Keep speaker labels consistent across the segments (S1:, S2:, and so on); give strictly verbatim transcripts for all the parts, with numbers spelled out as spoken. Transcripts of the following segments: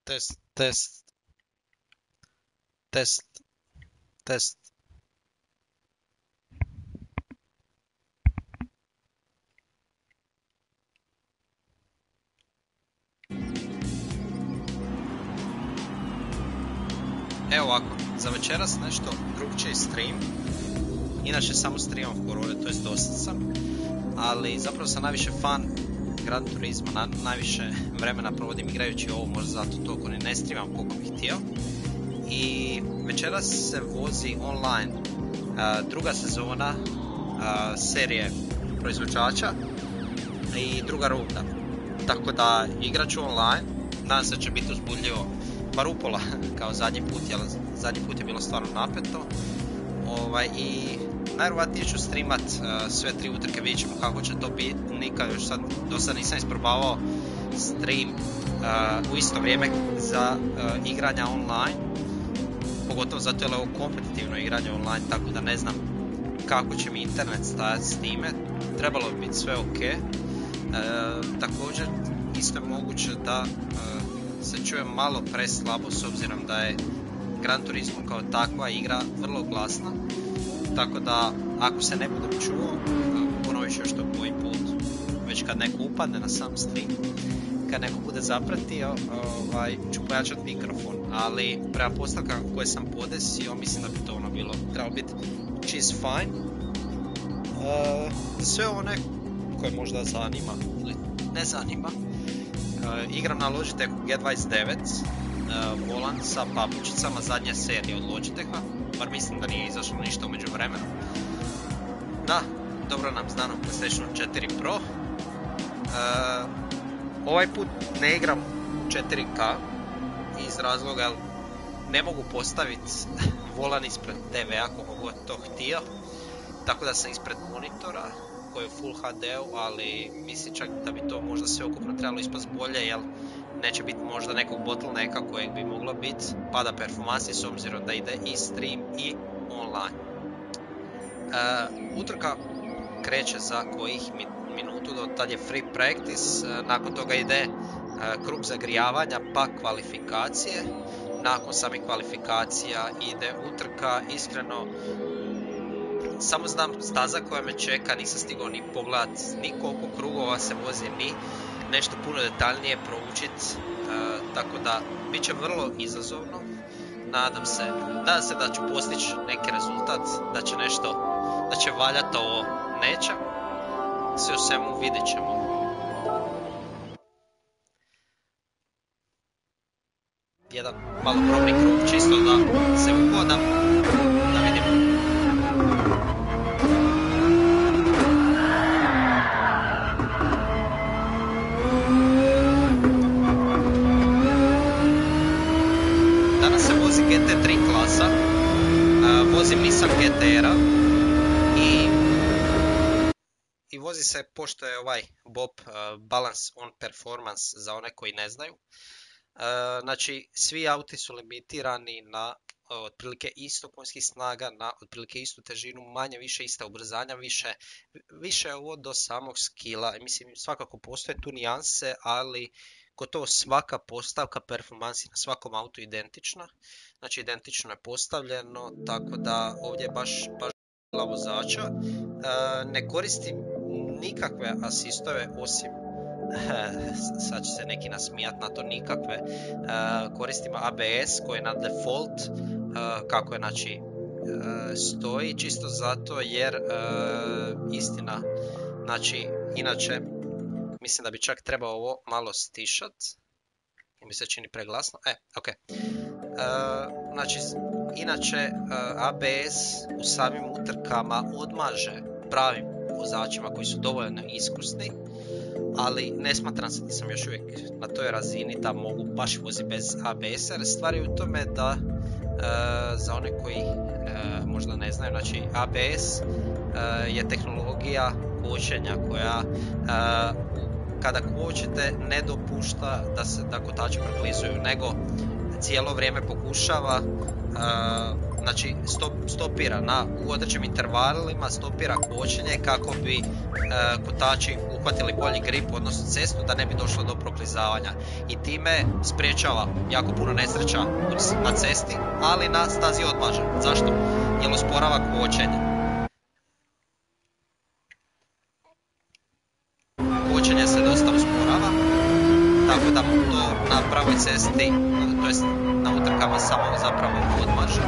S1: Test, test, test, test. Evo ovako, za večeras nešto drugčiji stream. Inače samo streamam horore, to jest dosta sam. Ali zapravo sam najviše fan Gran Turisma, na, najviše vremena provodim igrajući ovo, možda zato toliko ni ne streamam koliko bih htio. I večeras se vozi online uh, druga sezona uh, serije proizvođača i druga runda. Tako da igrat ću online, nadam se da će biti uzbudljivo, bar upola kao zadnji put, jer zadnji put je bilo stvarno napeto. Ovaj, I najvjerojatnije ću streamat uh, sve tri utrke, vidjet ćemo kako će to biti. Nikad još sad, do sad nisam isprobavao stream uh, u isto vrijeme za uh, igranja online. Pogotovo zato je ovo kompetitivno igranje online, tako da ne znam kako će mi internet stajati s time. Trebalo bi biti sve ok. Uh, također isto je moguće da uh, se čuje malo preslabo s obzirom da je Gran Turismo kao takva igra vrlo glasna. Tako da ako se ne budem čuo, ponovit ću još to koji put, već kad neko upadne na sam stream, kad neko bude zapratio, ovaj, ću pojačati mikrofon, ali prema postavkama koje sam podesio, mislim da bi to ono bilo, trebalo biti cheese fine. Uh, sve one koje možda zanima ili ne zanima, uh, igram na Logitechu G dvadeset devet, uh, volan sa papučicama, zadnja serija od Logitecha, bar mislim da nije izašlo ništa umeđu vremenu. Da, dobro nam znano PlayStation četiri Pro. Uh, ovaj put ne igram četiri K iz razloga jer ne mogu postaviti volan ispred T V-a kako god to htio. Tako da sam ispred monitora koji je Full H D-u, ali mislim čak da bi to možda sve ukupno trebalo ispast bolje, jer neće biti možda nekog bottlenecka kojeg bi moglo biti, pada performansi s obzirom da ide i stream i online. Uh, utrka kreće za kojih minutu, do tad je free practice, uh, nakon toga ide uh, krug zagrijavanja pa kvalifikacije, nakon samih kvalifikacija ide utrka. Iskreno samo znam staza koja me čeka, nisam stigao ni pogledat ni koliko krugova se vozi, ni nešto puno detaljnije proučit, uh, tako da bit će vrlo izazovno. Nadam se, nadam se da ću postići neki rezultat, da će nešto, da će valjati ovo, neće. Sve u svemu vidjet ćemo. Jedan malo probni krug, čisto da se uhodam, da vidimo. G T tri klasa, uh, vozim Nissan G T R-a i, i vozi se pošto je ovaj B O P uh, Balance on Performance za one koji ne znaju. Uh, znači svi auti su limitirani na uh, otprilike isto konjskih snaga, na otprilike istu težinu, manje više ista ubrzanja, više, više je ovo do samog skilla. Mislim, svakako postoje tu nijanse, ali gotovo svaka postavka performansi na svakom autu identična. Znači identično je postavljeno, tako da ovdje je baš, baš vozača. E, ne koristim nikakve asistove osim, sad će se neki nasmijat na to, nikakve. E, koristim A B S koji je na default, e, kako je znači e, stoji, čisto zato jer e, istina, znači inače mislim da bi čak trebao ovo malo stišat, jer mi se čini preglasno. E, ok. E, znači, inače, e, A B S u samim utrkama odmaže pravim vozačima koji su dovoljno iskusni, ali ne smatram se da sam još uvijek na toj razini da mogu baš voziti bez A B S-a, jer stvar je u tome da, e, za one koji e, možda ne znaju, znači A B S e, je tehnologija kočenja koja e, kada kočite ne dopušta da se da kotači proklizuju, nego cijelo vrijeme pokušava uh, znači stop, stopira na, u određenim intervalima, stopira kočenje kako bi uh, kotači uhvatili bolji grip, odnosno cestu, da ne bi došlo do proklizavanja. I time spriječava jako puno nesreća na cesti, ali na stazi odmaže. Zašto? Jer usporava kočenje. Kočenje se dosta usporava, tako da mu to na pravoj cesti, to jest na utrkama, samo zapravo odmaže.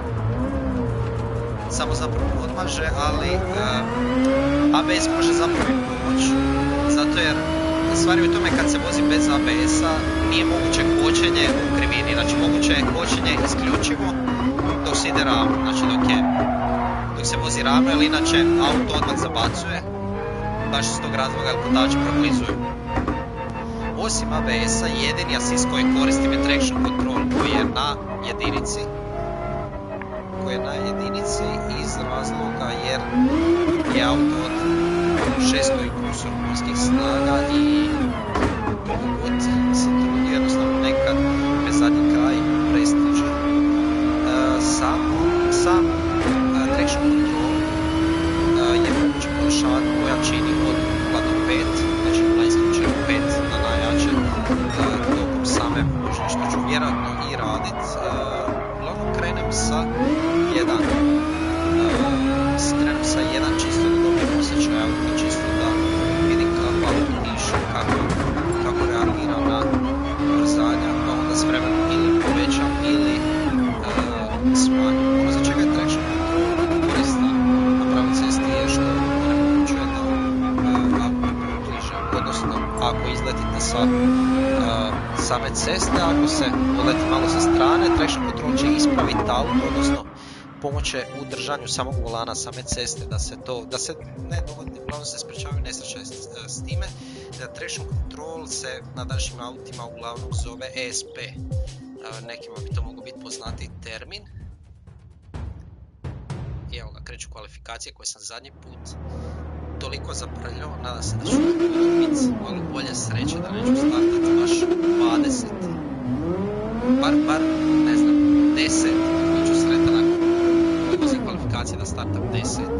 S1: Samo zapravo odmaže, ali uh, A B S može zapravo i pomoć, zato jer stvar je u tome kad se vozi bez A B S-a nije moguće kočenje u krivini, znači moguće je kočenje isključivo dok se ide ravno, znači dok, je, dok se vozi ravno, jer inače auto odmah zabacuje, baš iz tog razloga jer kotači proklizuju. Osim A B S-a, jedini asist koji koristim je traction control koji je na jedinici. Koji je na jedinici iz razloga jer je auto od šesto i kusur konjskih snaga i koliko god se trudi, jednostavno nekad bez zadnji kraj prestiže. E, sam, sam uh, traction control uh, je moguće poboljšavati po jačini od nula do pet, znači na isključenju pet na najjače tokom same vožnje, što ću vjerojatno i radit. Uglavnom uh, krenem sa jedan, uh, krenem sa jedan čisto da dobijem osjećaj auta, čisto da vidim kako auto diše, kako, kako reagira na brzanja, pa onda s vremenom ili povećam ili uh, smanjim. Ono za čega je traction control koristan na pravoj cesti je što onemogućuje da uh, auto približe, odnosno ako izletite sa uh, same ceste, ako se odleti malo sa strane, traction control će ispraviti auto, odnosno pomoće u držanju samog volana, same ceste, da se to, da se ne dogodi, uglavnom se sprečavaju nesreće s, s time. Da traction control se na današnjim autima uglavnom zove E S P. Uh, nekima bi to moglo biti poznati termin. I evo ga, kreću kvalifikacije koje sam zadnji put toliko zaprljao, nadam se da ću biti malo bolje sreće, da neću startati baš dvadeset. Bar, bar, ne znam, deset, bit ću sretan ako vozim kvalifikacije da startam deset.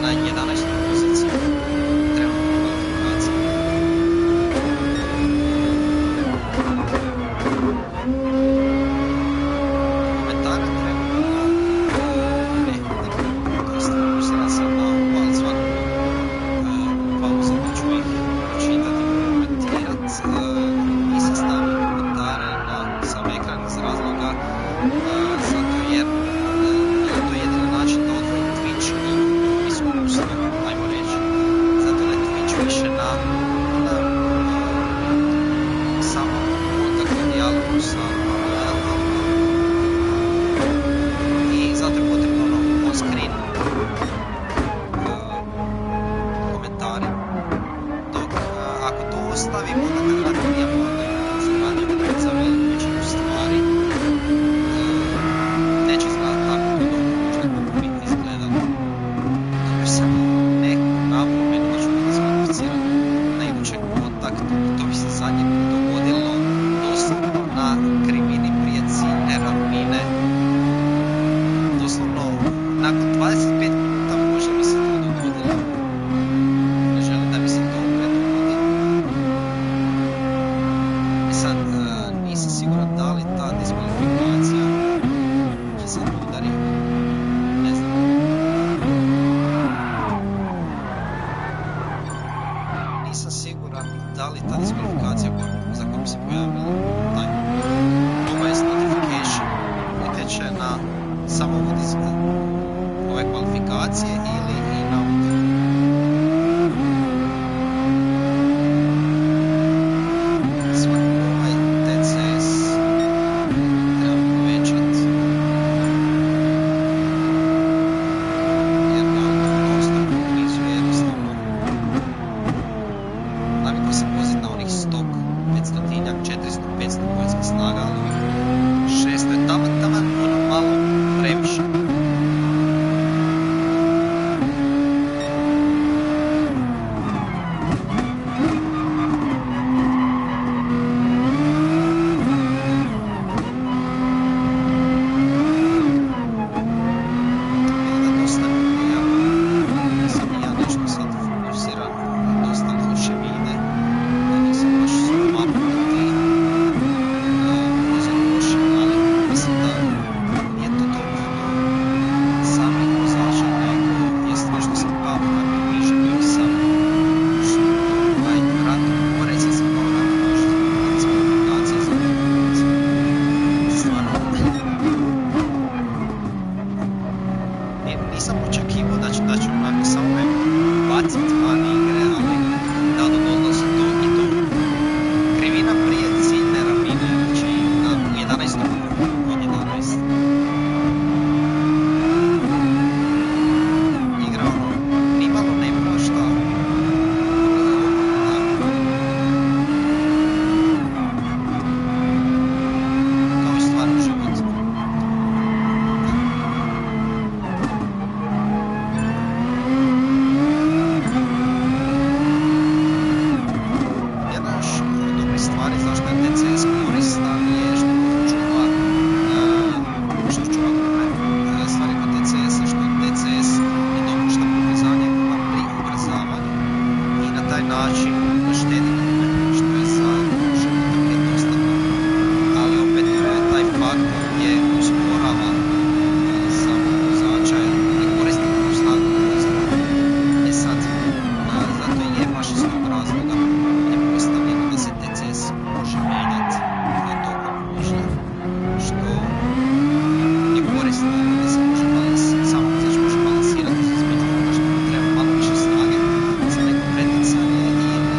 S1: na jedanaestoj poziciji trenutno kvalifikacije. Komentara trenutno ne, to jest fokusiran sam na ovu zvanu pauzu, pa ću ih pročitati i komentirat. Nisam stavio komentare na sam ekran iz razloga zato jer to je jedini način da odvojim Twitch i iskustvo, ajmo reći. Zato ne Twitch više na, na samo kontaktu dijalogu sa gledateljima. I zato je potrebno ono on screen uh, komentari. Dok uh, ako to ostavim, onda kad radim nijemo, onda je zradio za veliku većinu stvari. Neće izgledati tako kako možda kako bi izgledalo. Dobio sam neku napomenu da ću biti diskvalificiran na idućeg kontaktu. To bi se zadnje dogodilo doslovno na krivini prije ciljne ravnine. Doslovno nakon dvadeset pet minuta može mi se to dogodilo. Ne želim da mi se to opet dogodi. E sad, uh, nisam siguran da li ta diskvalifikacija će sad udari. Ne znam. Nisam siguran da li ta diskvalifikacija za koju bi se pojavila taj obavijest notification utječe na samo ove kvalifikacije ili i na udar. Svakako ovaj T C S treba povećati jer ga auto dosta poklizuje jednostavno. Navikao sam voziti na onih stok petstotinjak, četiristo, petsto konjskih snaga, ali šesto je taman taman ono malo previše. Nisam očekivao da će, da će onako samo me baciti van igre, ali da dogodilo se to i to. Krivina prije ciljne ravnine, znači na jedanaestom od jedanaest. Igra ono, nimalo ne prašta. Kao i stvarno život. Stvari zašto je T C S koristan je što čuva uh, što čuva uh, stvari kod T C S-a, što T C S ne dopušta pobrzanje pri ubrzavanju i na taj način štedi gume, što je za život je dosta dobro. Ali opet taj faktor je usporava uh, samo vozača i koristi puno snagu vozila. E sad, uh, zato je baš iz tog razloga je postavljeno da se T C S može mijenjati tokom vožnje, što je korisno da se može balansirati, samo vozač može balansirati između onoga što mu treba malo više snage za neko pretjecanje i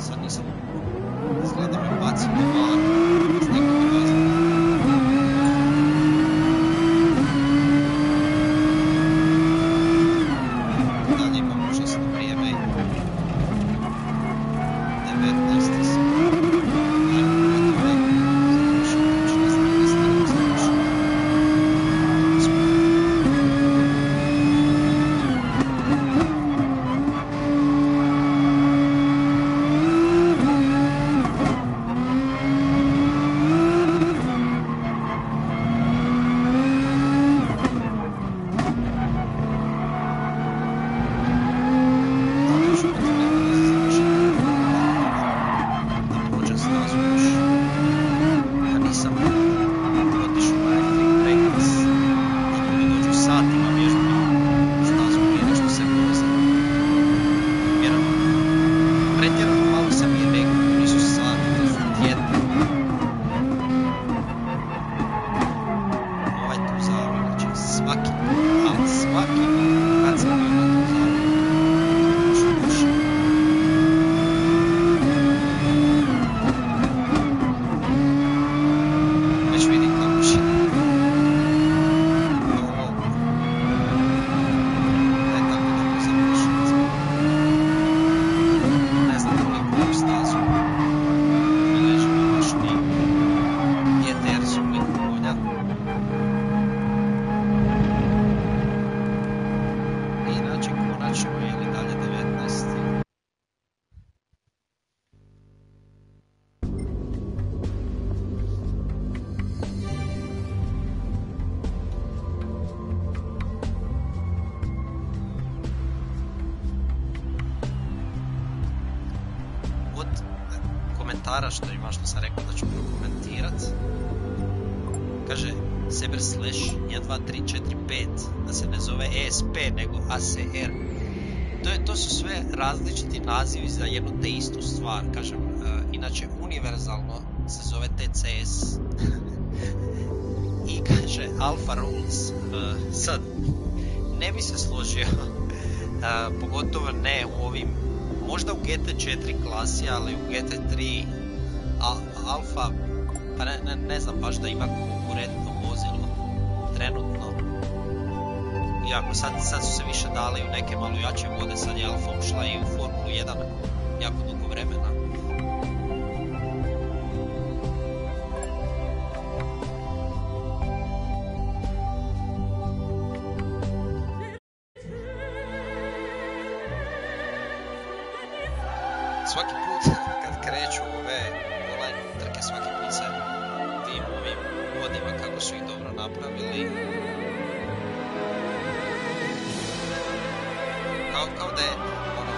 S1: sad nisam izgleda me bacim do van s nekom razlogom. Dalje imam užasno vrijeme. devetnaesti sam. Što ima što sam rekao da ću prokomentirat. Kaže Seber slash jedan dva tri četiri pet da se ne zove E S P nego A C R. To, je, to su sve različiti nazivi za jednu te istu stvar. Kažem, uh, inače univerzalno se zove T C S. I kaže Alpha Rules. Uh, sad, ne bi se složio, uh, pogotovo ne u ovim, možda u G T četiri klasi, ali u G T tri Al Alfa, pa ne, ne, ne znam baš da ima konkurentno vozilo trenutno. Iako sad, sad su se više dali u neke malo jače vode, sad je Alfa ušla i u Formulu jedan jako dugo vremena. Svaki put kad kreću ove online trke, svaki put se tim ovim vodima kako su ih dobro napravili. Kao, kao da je ono,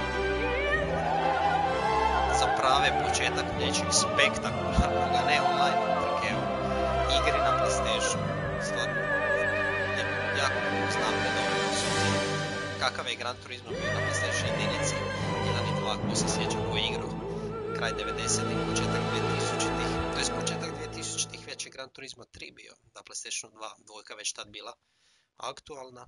S1: za prave početak nečeg spektakularnog, a ne online trke, igri na PlayStation. Stvarno, jako znam redovno su kakav je Gran Turismo bio na PlayStation jedinici. jedan i dva, ko se sjeća ko je igrao kraj devedesetih, početak dvije tisućitih, to je početak dvije tisućitih već je Gran Turismo tri bio, na PlayStation dva, dvojka već tad bila aktualna.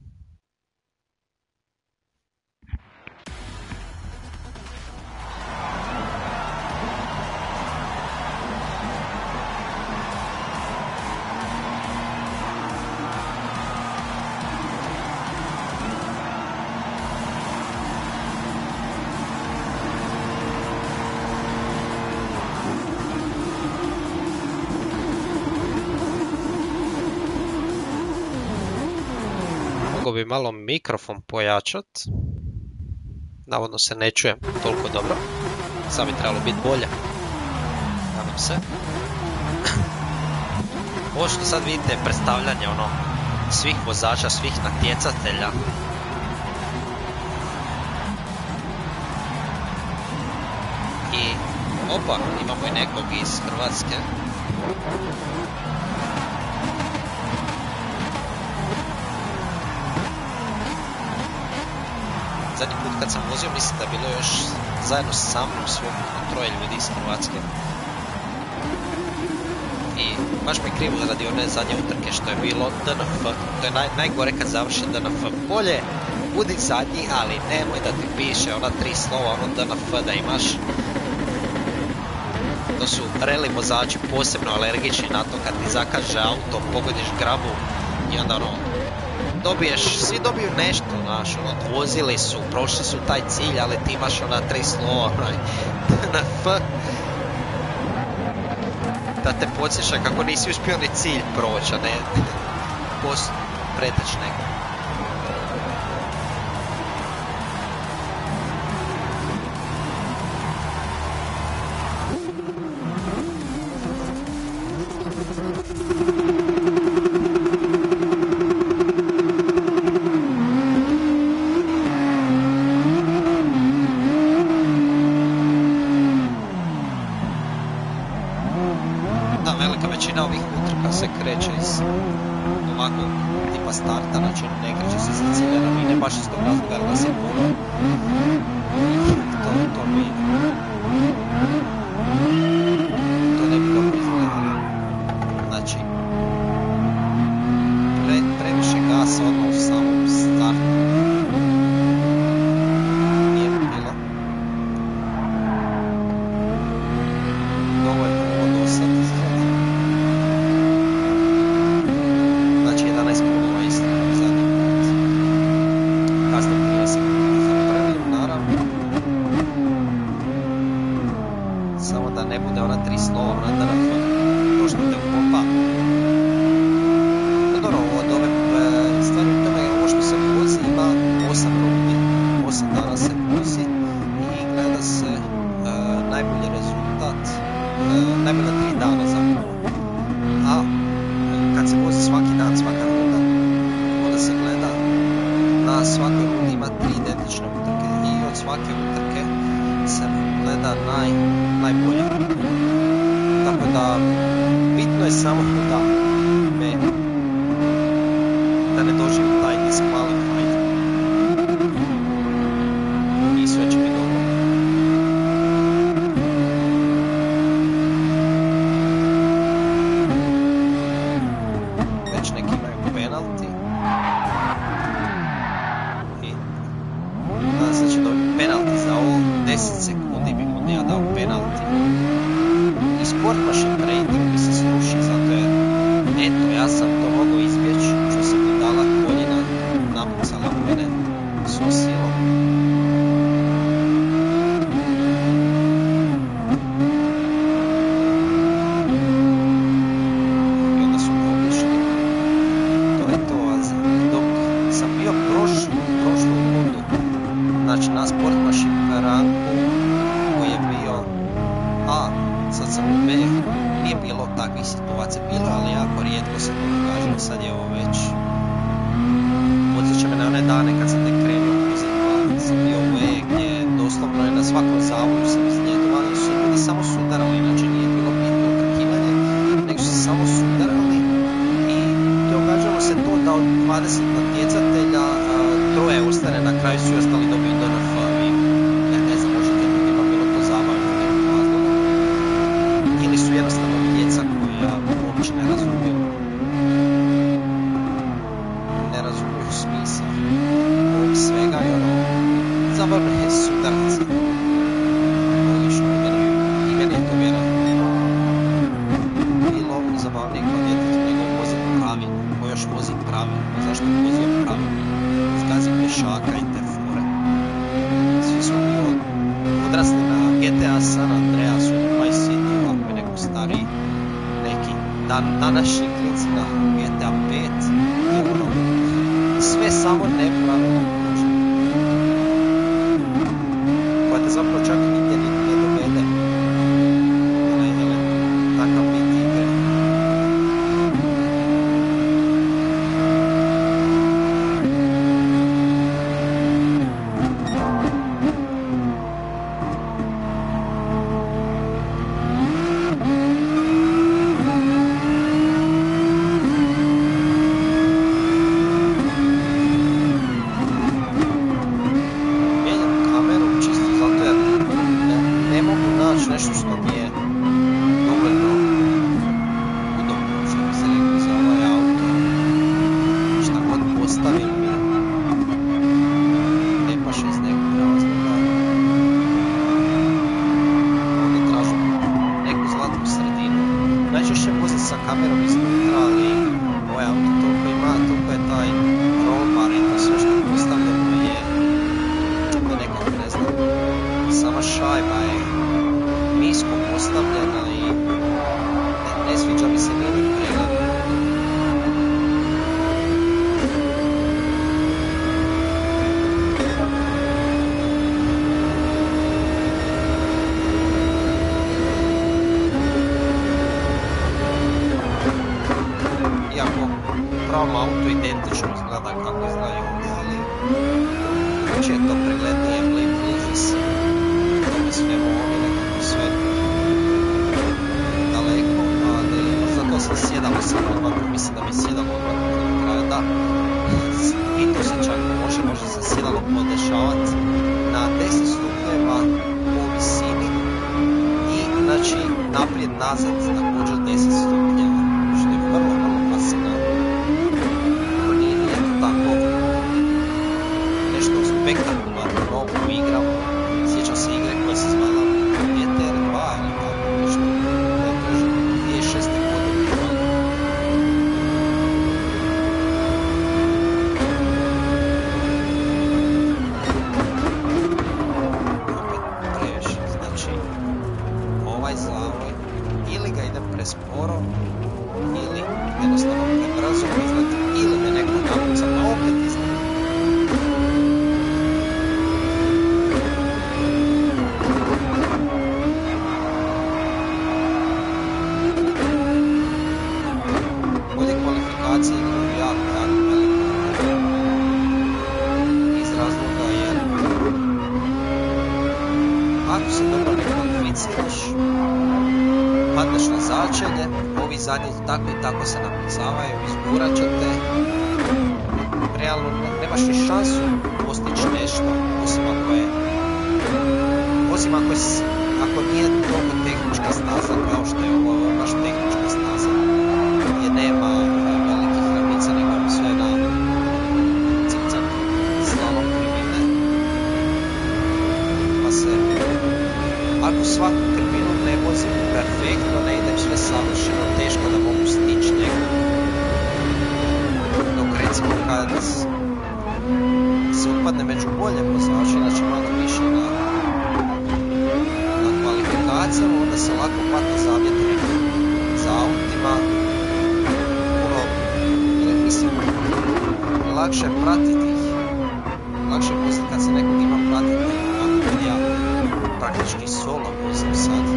S1: Bi malo mikrofon pojačat, navodno se ne čujem toliko dobro, sad bi trebalo biti bolje, nadam se. Ovo što sad vidite je predstavljanje ono svih vozača, svih natjecatelja. I opa, imamo i nekog iz Hrvatske. Zadnji put kad sam vozio, mislim da je bilo još zajedno sa mnom svogno troje ljudi iz Hrvatske. I baš me krivo radi one zadnje utrke što je bilo D N F. To je naj, najgore kad završi D N F. Bolje, budi zadnji, ali nemoj da ti piše ona tri slova, ono D N F da imaš. To su reli vozači posebno alergični na to kad ti zakaže auto, pogodiš grabu i onda ono, dobiješ, svi dobiju nešto, znaš, ono, vozili su, prošli su taj cilj, ali ti imaš ona tri slova, onaj, na F, da te podsjeća kako nisi uspio ni cilj proći, a ne, post, preteć neko.
S2: kreće iz ovakvog tipa starta, znači ne kreće se sa ciljanom i ne baš iz tog razloga da se puno to, to mi to ne bi dobro izgledalo. Znači pre, previše gasa odmah u samom startu nije bi bilo dovoljno ovo do sad izgleda. Znači jedanaest krugova istina zadnji put. Kasno trideset sekundi za prvim, naravno. Samo da ne bude ona tri slova, ona da nam to što te ukopa. No dobro, od ove stvari u tome, ovo što se vozi ima osam rundi, osam dana se vozi i gleda se uh, najbolji rezultat, uh, najbolja tri dana zapravo. A kad se vozi svaki dan, svaka runda, onda se gleda na svakoj rundi ima tri identične utrke i od svake utrke se gleda naj, najbolje. Tako da bitno je samo da me da ne doživim taj disqualified i sve će mi dobro. Već neki imaju penalti i da se će dobiti penalti za ovo deset sekundi bi mu ja dao penalti i Sport Machine rating mi se sruši zato jer eto ja sam to mogao izbjeći što se mi dala koljena napucala u mene svom silom. I onda su me obišli. To je to, a dok sam bio prošlu, prošlu rundu, znači na Sport Machine ranku koji je bio A, sad sam u B, nije bilo takvih situacija, bilo, ali jako rijetko se to događalo, sad je ovo već podsjeća me na one dane kad sam tek krenuo uzeti pa sam bio u E gdje doslovno je na svakom zavoju sam izljetovali i su ljudi samo sudarali, znači nije bilo bitno utrkivanje, nego su se samo sudarali i događalo se to da od dvadeset natjecatelja troje ostane, na kraju su ostali dobiju D N F i ne, ne znam, možete ljudima bilo to zabavno nekog razloga ili su jednostavno djeca koja uopće ne razumiju ne razumiju smisao ovog svega i ono zabavno je sudarci logično i meni, i meni je to vjerojatno bilo zabavnije kao djetetu nego vozi pravilno, ko još vozi pravilno, zašto je vozio pravilno, zgazi pješaka i te fore. Svi smo mi od, odrasli na G T A San Andreasu ili Vice City, ovako je neko stariji, neki dan, današnji klinci na G T A pet i ono, sve samo nepravilno uđe. Koja te zapravo čak nigdje ne dovede. Onaj, ele, takav bit igre. kamerom iznutra, ali ovaj auto toliko ima, toliko je taj roll bar i to sve što je postavljeno je da nekako ne znam, sama šajba je nisko postavljena i ne, ne sviđa mi se nijedni pregled. Iako u pravom autu identično izgleda kako izgleda ovdje, ali uče je to preglednije, bliži se tome svemu ovdje nekako sve daleko, ali zato sam sjedalo sam odmah, mislim da mi sjedalo odmah na kraju, da, i to se čak može, može se sjedalo podešavati na deset stupnjeva po visini i znači naprijed nazad također deset stupnjeva, što je vrlo, vrlo fascinantno. To nije nijeto tako nešto spektakularno novo u igrama. Sjećam se igre koja se zvala G T R dva ili tako nešto, koja je prošla dvije tisuće šeste godine. Opet previše, znači ovaj zavoj ili ga idem presporo ili jednostavno prebrzo izleti ili me neko napuca pa opet izleti. Ovdje kvalifikacije igraju jako, jako veliko iz razloga jer ako se dobro ne kvalificiraš, padneš na začelje, ovi zadnji tako i tako se napucavaju, izgurat će te, realno nemaš ni šansu postići nešto, osim ako je, osim ako, je, ako nije toliko tehnička staza kao što je ovo, ovo je baš tehnička staza, gdje nema velikih ravnica, nego je sve na cipcak slalom krivine, pa se, ako svaku krivinu ne vozim perfektno, ne idem sve savršeno, teško da mogu stići nekog. Dok recimo kad se upadne među bolje vozače, znači malo više na, na kvalifikacijama, onda se lako padne zavjetri za autima. Puno, mislim, lakše pratiti ih, lakše voziti kad se nekog ima pratiti, ako kad ja praktički solo vozim sad.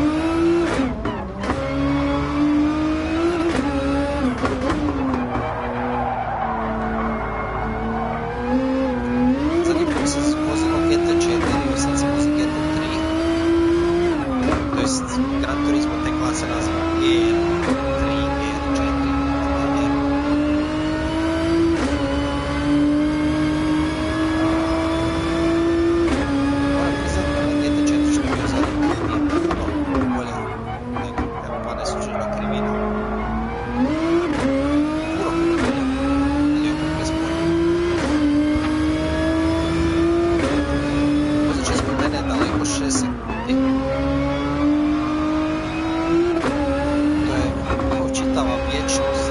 S2: Zadnji put sam vozilo G T četiri, sad se vozi G T tri, to jest Gran Turismo te klase naziva G R tri, G R četiri, moram priznati da na G T četiri što je bio zadnji put nije puno bolje nego pa nesuđena krivina. Puno puno bolje, ali opet bez bolje. Vozač ispod mene je daleko šest sekundi. To je kao čitava vječnost.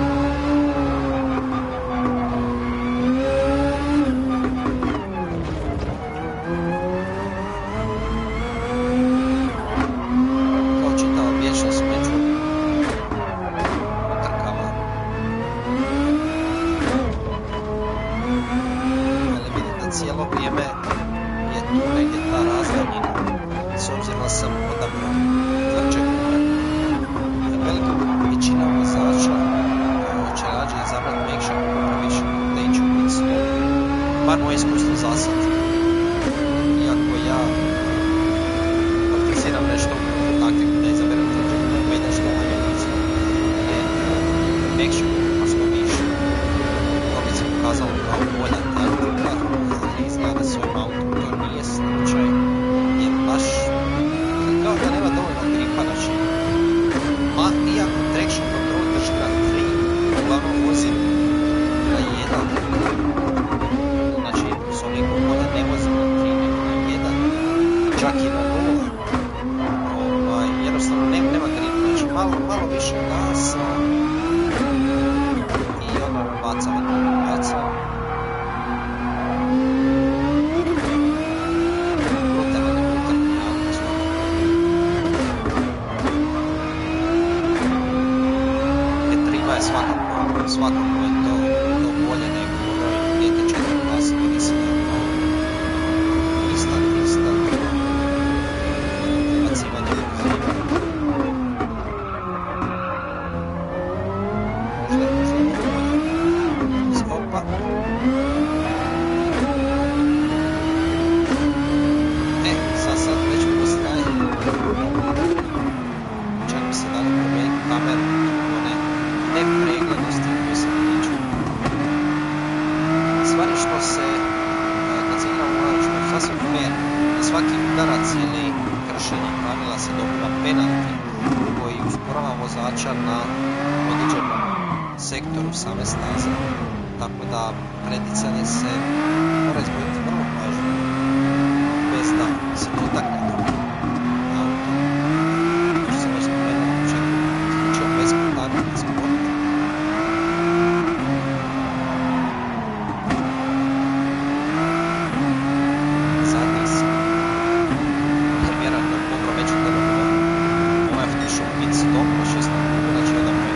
S2: Kao čitava vječnost među utrkama. Ali vidim da cijelo vrijeme je tu negdje ta razdaljina, s obzirom da sam odabrao tvrđe gure. Velika većina vozača će rađe izabrati mekša gure više da ići u pit stop. Bar moje iskustvo za sad. Iako ja praktiziram nešto u taktiku da izaberem tvrđe gure, pa idem što manje u pit stop. Mekša gure pa što više. To bi se pokazalo kao bolja taktika, ali izgleda s ovim autom to nije slučaj, jer baš kao da nema dovoljno gripa, znači ma iako traction control drži na tri, uglavnom vozim na jedan, znači s ovoliko bolje ne vozim na tri, nego na jedan, čak i na nula, ovaj, jednostavno nema, nema gripa, znači malo, malo više gasa, na svaki udarac ili kršenje pravila se dobiva penalti koji usporava vozača na određenom sektoru same staze. Tako da preticanje se mora izvoditi vrlo pažljivo, bez da se dotakne drugi auto. To što sam već spomenuo na početku, slučaju bez kontakta sport. Zadnji sam, jer vjerojatno je dobro već od tebe ovaj otišao u pit stop na šestom krugu, znači jedan je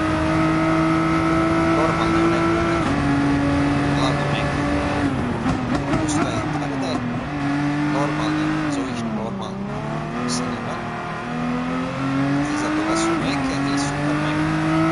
S2: normalno u neku glavnu neku postoje tvrde, normalne, zove ih normalne, se nema. Iza toga su meke i super meke.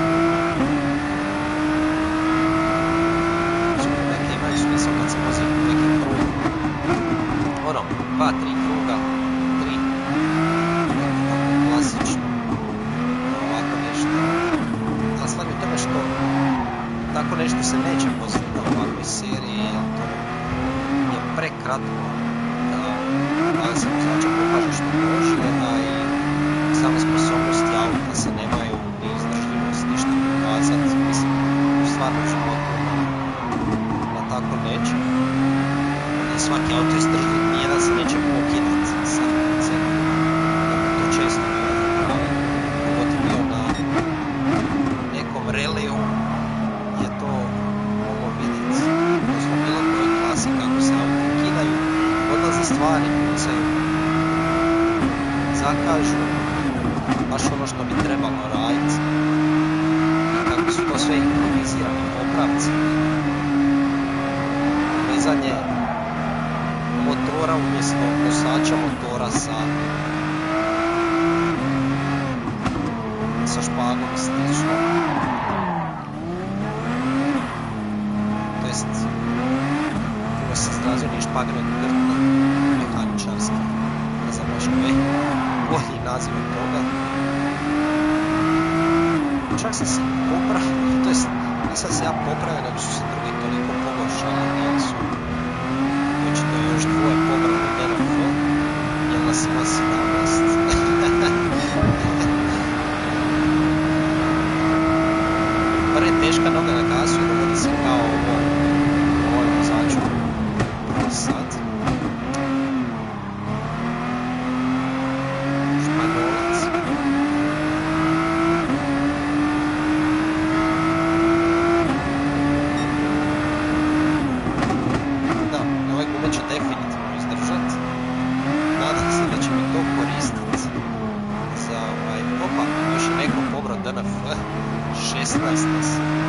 S2: Super meke imaju smisao kad se vozi u nekim krugom. Ono, dva, tri kruga, tri, klasično, ovako nešto. A stvar je u tome što tako nešto se neće voziti na ovakvoj seriji, jer to je prekratko da se vozača pokaže što može, a i same sposobnosti auta se nemaju ni izdržljivost, ništa pokazati. Mislim, u stvarnom životu na tako neće. Nije svaki auto izdržljiv, nijedan se neće pokidati sa cenom. Dakle, to često nije naprave. Pogotovo bio na nekom reliju je to mogo vidjeti. To smo bilo koje klasi kako se auto kidaju, odlaze stvari, pucaju, zakažu, baš ono što bi trebalo raditi. I kako su to sve improvizirani popravci. Vezanje motora umjesto nosača motora sa sa špagom i slično. To jest, prvo se izrazio nije špagan od grtna, mehaničarski. Ne znam baš koji bolji naziv od toga. Čak sam se popravio, to jest nisam se ja popravio, nego su se drugi toliko pogoršali, jer su očito još dvoje pobrali D N F, jer nas ima sedamnaest. Bar je teška noga na gasu i dogodi se kao ovo, ovo je vozaču sad. Španjolac. Da, ove gume će definitivno izdržati. Nadam se da će mi to koristiti za ovaj, opa, još je neko pobrao D N F. šesnaest nas.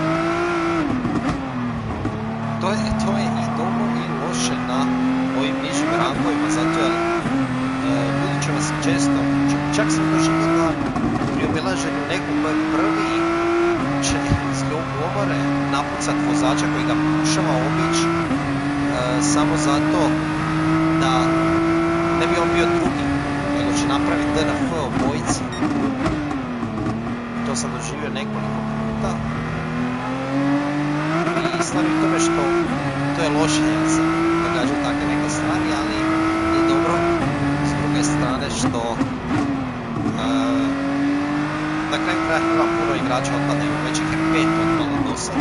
S2: To je, to je i dobro i loše na ovim nižim rangovima, zato jer e, ljudi će vas često, čak sam doživio da pri obilaženju nekog prvi će iz ljubomore napucat vozača koji ga pokušava obići e, samo zato da ne bi on bio drugi, nego će napraviti D N F obojici. To sam doživio nekoliko puta i stvari u tome što to je loše jer se događaju takve neke stvari, ali je dobro s druge strane što uh, na kraju kraja ima puno igrača otpadaju, već ih je pet otpalo do sad.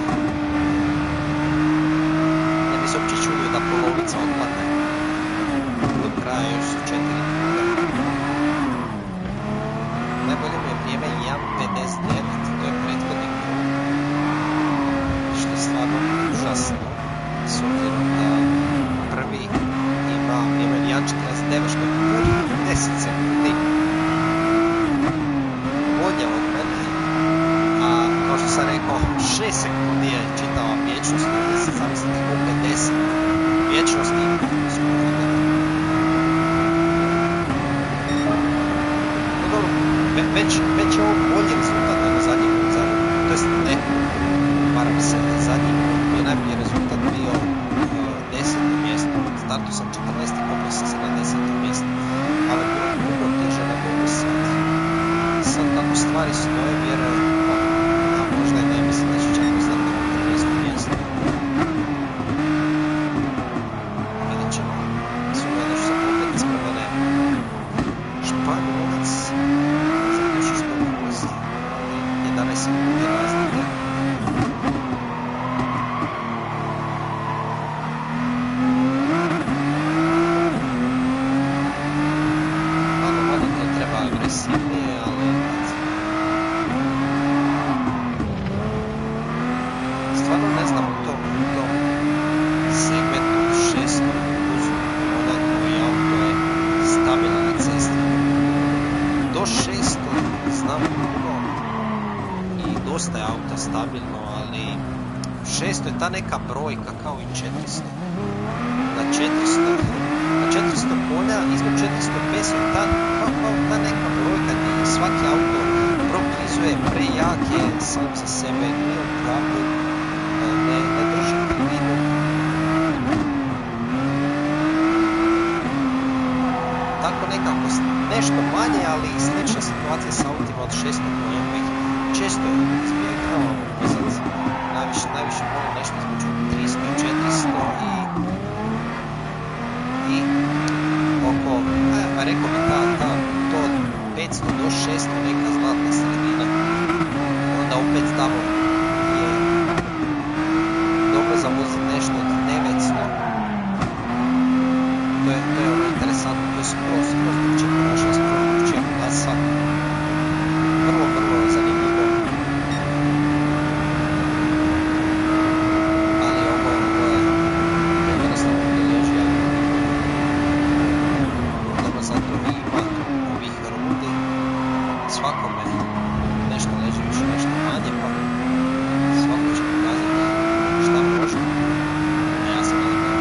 S2: Ne bi se uopće čudio da polovica otpadne, do kraja još su četiri kruga. Najbolje mi je vrijeme jedan pedeset devet, to je prethodni krug, što je stvarno užasno, s obzirom da prvi ima vrijeme jedan četrdeset devet, što je punih deset sekundi bolje od mene, a kao što sam rekao, šest sekundi je čitava vječnost, da se zamislite po pedeset vječnosti skoro. Već, već je ovo bolji rezultat nego zadnji krug za mene, to jest ne, varam se, zadnji krug je najbolji rezultat bio uh, deseto mjesto, startu sam četrnaesti, popio sam se na deseto mjesto, ali bilo puno teže nego ovo sad. Sad kako stvari stoje, vjerujem, a možda i ne mislim da ću čak ostati na trinaestom mjestu. Vidjet ćemo, su stabilno, ali šesto je ta neka brojka kao i četiristo. Na četiristo, na četiristo polja, iznad četiristo petsto ta, kao, kao ta neka brojka gdje svaki auto proklizuje, prejak je sam za sebe, nije u pravu, ne, ne drži krivinu. Tako nekako nešto manje, ali slična situacija sa autima od šesto konja kojih često je izbjegao vozac. Najviše, najviše volim nešto između tristo i četiristo i, i oko, a rekao bi ta, ta, to od petsto do šesto neka zlatna sredina. Onda opet tamo je dobro za voziti nešto od devetsto. To je, to je ono interesantno, to je skroz, skroz drugčije ponašanje, skroz drugčija klasa. Vrlo, vrlo zanimljivo. Ali ovo, ovo je jednostavno priležija. Dobro, zato i ima ovih rundi. Svakome nešto leži više, nešto manje, pa svako će pokazati šta može. Ja sam ali kao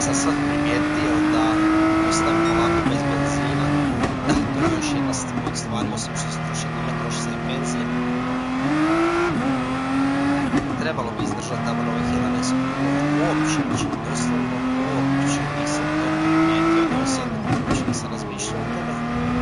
S2: sam sad primijetio da ostavim ovako bez benzina. Da, to je još jedna od stvari, osim što se troši nama, troši se i benzin. Trebalo bi izdržati tamo novih jedanaest krugova. Uopće, znači doslovno uopće nisam to primijetio do sad, uopće nisam razmišljao o tome.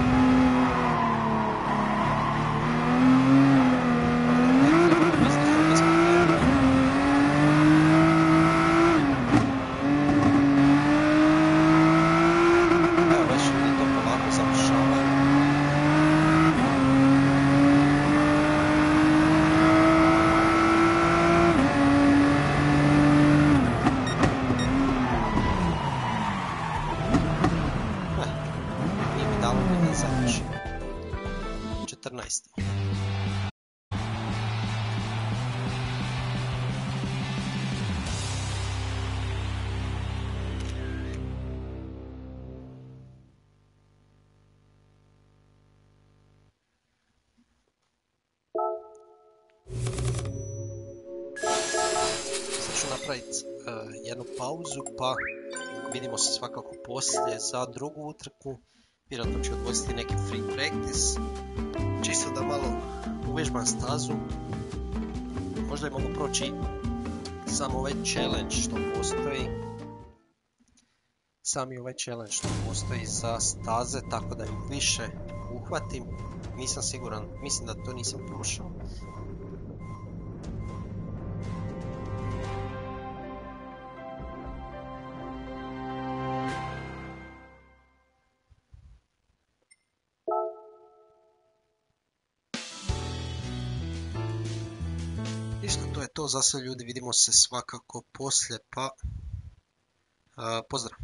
S2: četrnaest. Sad ću napraviti uh, jednu pauzu, pa vidimo se svakako poslije za drugu utrku. Vjerojatno ću odvojiti neki free practice, čisto da malo uvježbam stazu. Možda i mogu proći samo ovaj challenge što postoji. Sami ovaj challenge što postoji za staze, tako da ih više uhvatim. Nisam siguran, mislim da to nisam prošao. Isto to je to za sve ljudi, vidimo se svakako poslije, pa uh, pozdrav.